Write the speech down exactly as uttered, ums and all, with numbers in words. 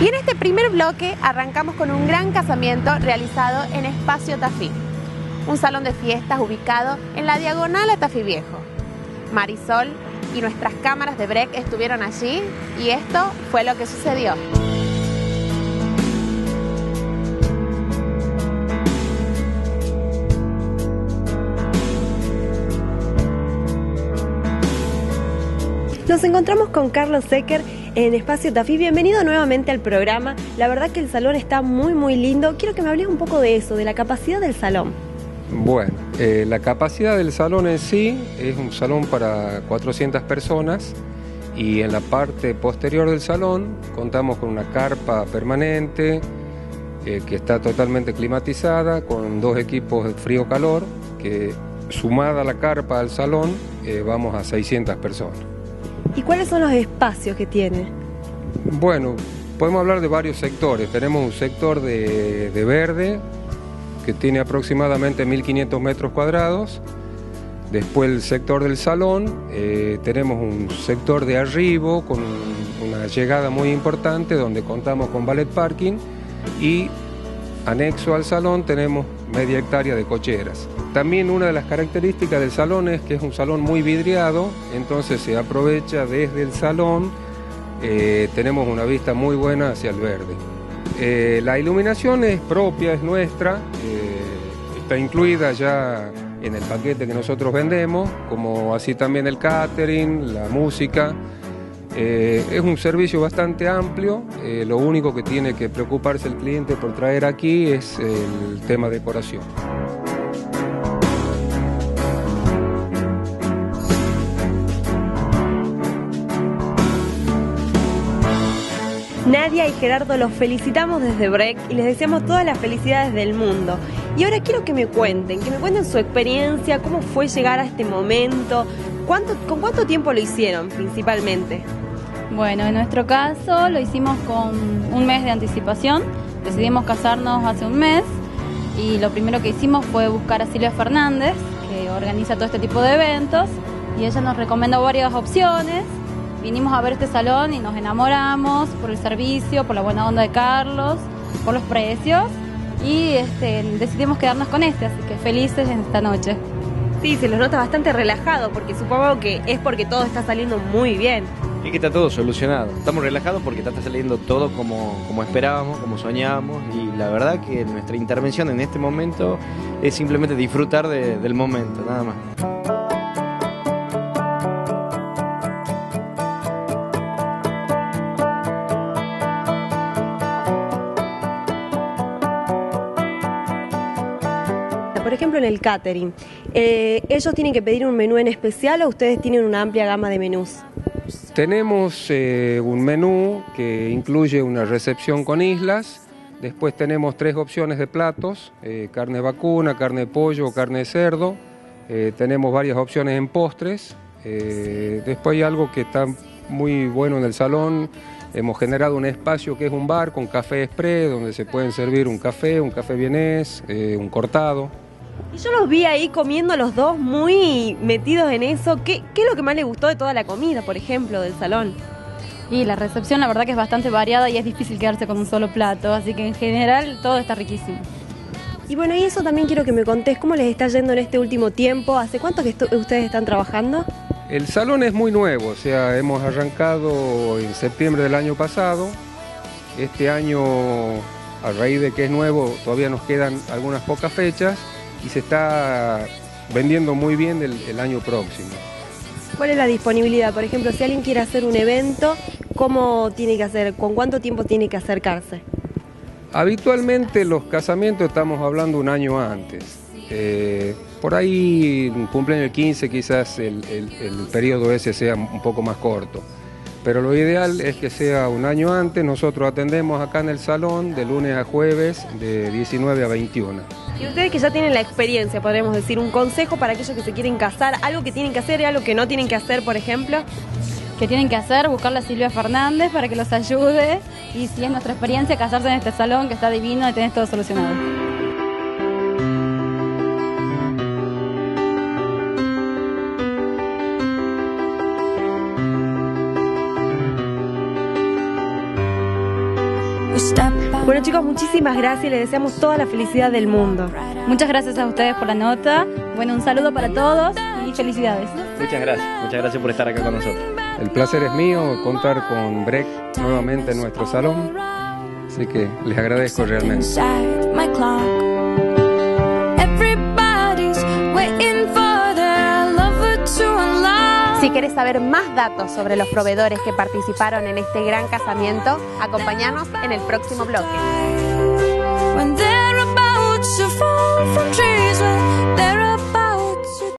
Y en este primer bloque arrancamos con un gran casamiento realizado en Espacio Tafí, un salón de fiestas ubicado en la diagonal a Tafí Viejo. Marisol y nuestras cámaras de Break estuvieron allí y esto fue lo que sucedió. Nos encontramos con Carlos Secker en Espacio Tafí. Bienvenido nuevamente al programa. La verdad que el salón está muy muy lindo. Quiero que me hables un poco de eso, de la capacidad del salón. Bueno, eh, la capacidad del salón en sí es un salón para cuatrocientas personas y en la parte posterior del salón contamos con una carpa permanente eh, que está totalmente climatizada, con dos equipos de frío-calor, que sumada la carpa al salón eh, vamos a seiscientas personas. ¿Y cuáles son los espacios que tiene? Bueno, podemos hablar de varios sectores. Tenemos un sector de, de verde que tiene aproximadamente mil quinientos metros cuadrados. Después el sector del salón, eh, tenemos un sector de arribo con una llegada muy importante donde contamos con valet parking y anexo al salón tenemos media hectárea de cocheras. También una de las características del salón es que es un salón muy vidriado, entonces se aprovecha desde el salón, eh, tenemos una vista muy buena hacia el verde. Eh, la iluminación es propia, es nuestra, eh, está incluida ya en el paquete que nosotros vendemos, como así también el catering, la música. Eh, es un servicio bastante amplio, eh, lo único que tiene que preocuparse el cliente por traer aquí es el tema decoración. Nadia y Gerardo los felicitamos desde Break y les deseamos todas las felicidades del mundo. Y ahora quiero que me cuenten, que me cuenten su experiencia, cómo fue llegar a este momento, cuánto, con cuánto tiempo lo hicieron principalmente. Bueno, en nuestro caso lo hicimos con un mes de anticipación, decidimos casarnos hace un mes y lo primero que hicimos fue buscar a Silvia Fernández, que organiza todo este tipo de eventos, y ella nos recomendó varias opciones. Vinimos a ver este salón y nos enamoramos por el servicio, por la buena onda de Carlos, por los precios y este, decidimos quedarnos con este, así que felices en esta noche. Sí, se los nota bastante relajado porque supongo que es porque todo está saliendo muy bien. Y que está todo solucionado. Estamos relajados porque está saliendo todo como, como esperábamos, como soñábamos, y la verdad que nuestra intervención en este momento es simplemente disfrutar de, del momento, nada más. Por ejemplo, en el catering, eh, ¿ellos tienen que pedir un menú en especial o ustedes tienen una amplia gama de menús? Tenemos eh, un menú que incluye una recepción con islas, después tenemos tres opciones de platos, eh, carne vacuna, carne de pollo o carne de cerdo, eh, tenemos varias opciones en postres, eh, después hay algo que está muy bueno en el salón. Hemos generado un espacio que es un bar con café express, donde se pueden servir un café, un café vienés, eh, un cortado. Y yo los vi ahí comiendo los dos muy metidos en eso. ¿Qué, qué es lo que más les gustó de toda la comida, por ejemplo, del salón? Y la recepción la verdad que es bastante variada y es difícil quedarse con un solo plato, así que en general todo está riquísimo. Y bueno, y eso también quiero que me contés, ¿cómo les está yendo en este último tiempo? ¿Hace cuánto que ustedes están trabajando? El salón es muy nuevo, o sea, hemos arrancado en septiembre del año pasado. Este año, a raíz de que es nuevo, todavía nos quedan algunas pocas fechas y se está vendiendo muy bien el, el año próximo. ¿Cuál es la disponibilidad? Por ejemplo, si alguien quiere hacer un evento, ¿cómo tiene que hacer? ¿Con cuánto tiempo tiene que acercarse? Habitualmente los casamientos estamos hablando un año antes. Eh, por ahí, un cumpleaños de quince, quizás el, el, el periodo ese sea un poco más corto. Pero lo ideal es que sea un año antes. Nosotros atendemos acá en el salón de lunes a jueves de diecinueve a veintiuna. Y ustedes que ya tienen la experiencia, podríamos decir, un consejo para aquellos que se quieren casar, algo que tienen que hacer y algo que no tienen que hacer, por ejemplo. ¿Qué tienen que hacer? Buscarle a Silvia Fernández para que los ayude y si es nuestra experiencia, casarse en este salón que está divino y tenés todo solucionado. Bueno chicos, muchísimas gracias y les deseamos toda la felicidad del mundo. Muchas gracias a ustedes por la nota. Bueno, un saludo para todos y felicidades. Muchas gracias, muchas gracias por estar acá con nosotros. El placer es mío contar con Breck nuevamente en nuestro salón, así que les agradezco realmente. Si quieres saber más datos sobre los proveedores que participaron en este gran casamiento, acompáñanos en el próximo bloque.